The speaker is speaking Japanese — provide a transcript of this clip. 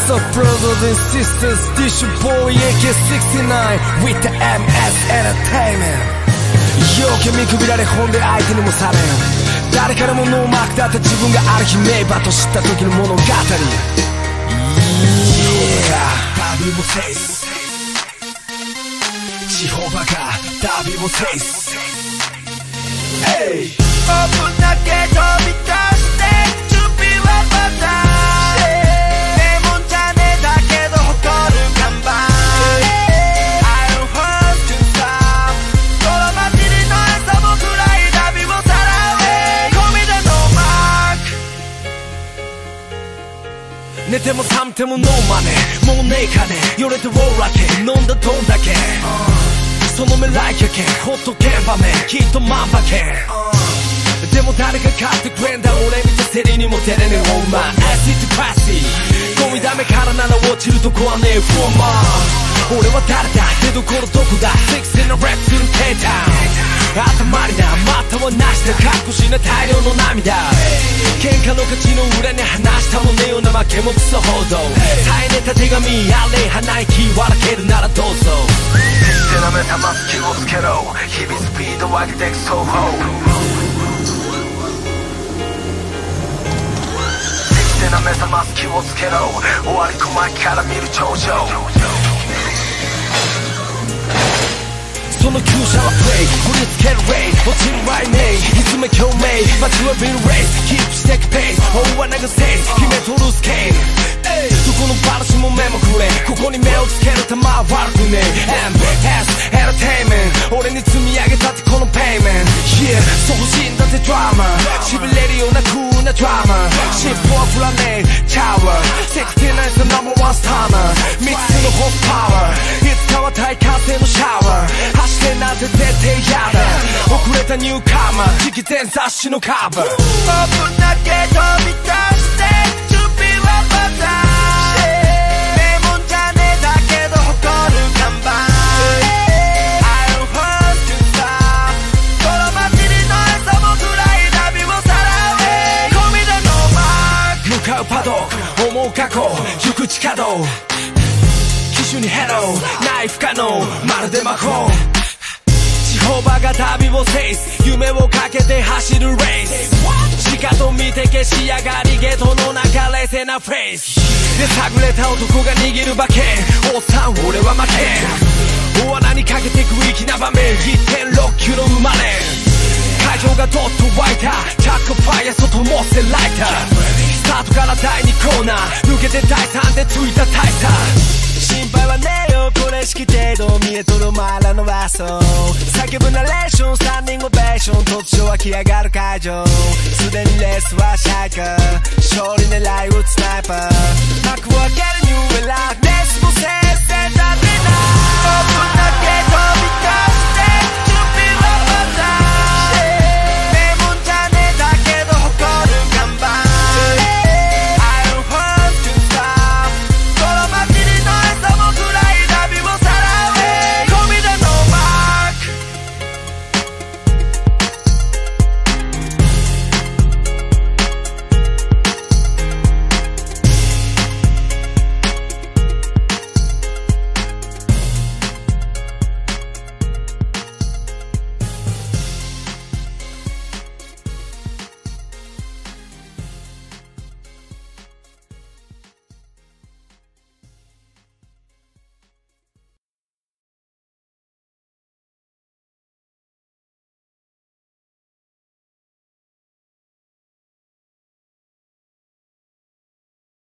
up brothers and sisters, this your boy AK69 with the MS Entertainment。 陽気見くびられ本で相手にもされん、誰からもノーマークだった自分がある日名馬と知った時の物語。旅を制す地方馬が旅を制す。オープンだけ飛び出して準備はまだ名門じゃねえだけど誇る看板。I don't have to stop この街にの餌もくらい旅をさらえ込みだのマーク。寝ても覚めてもノーマネー、もうねえ金よれてウォーラケ飲んだどんだけその目来客ほっとけんばめきっと万馬券。でも誰が買ってくれんだ俺見たセリにも照れねえお前アシッドクラシーゴミダメからなら落ちるとこはねえフォーマー。俺は誰だ出どころどこだセクシーなラップするKタウン頭になまたはなしでかっこしな大量の涙。喧嘩の勝ちの裏に話したもねえよな負けもクソ報道耐えねた手紙あれ鼻息笑けるならどうぞ。手なめたま気をつけろ日々スピード上げてく双方。手なめたま気をつけろ終わり小前から見る頂上。その急車はプレイ振り付けるレイ落ちるライネイいつも共鳴街はビルレースキープしてくペース法は流せ決めとるスケールどこのバラシも目もくれここに目をつける玉は悪くねえ MS エンターテイメント俺に積み上げたってこのペイメント Yeah そう欲しいんだってドラマしびれるようなクールなドラマ尻尾は振らねえチャワーセクティナイスナンバーワンスターマー3つのホスパワーいつかは大歓声のシャワー走ってなんて絶対やだ遅れたニューカマー次期全雑誌のカバー。オープンだけ飛び出して準備はまだ名門じゃねえだけど誇る看板。I don't have to stop この街にの餌もくらい旅をさらえ込みだのマーク。向かうパドック思う過去行く地下道機種にヘローない不可能まるで魔法。地方馬が旅を制す夢をかけて走るレースしかと見てけしやがりゲートの中冷静なフェイスで探れた男が握る馬券おっさん俺は負け大穴にかけてく粋な場面 1.6 キロ生まれ会場がドッと湧いたチャックファイヤー外もせライタースタートから第2コーナー抜けて第3でついた大差。心配はねえよこれしき程度見えとるお前らのラスト叫ぶナレーションスタンディングオベーション突如湧き上がる会場すでにレースはシャイカー勝利狙い撃つスナイパー幕を開けるニューエラー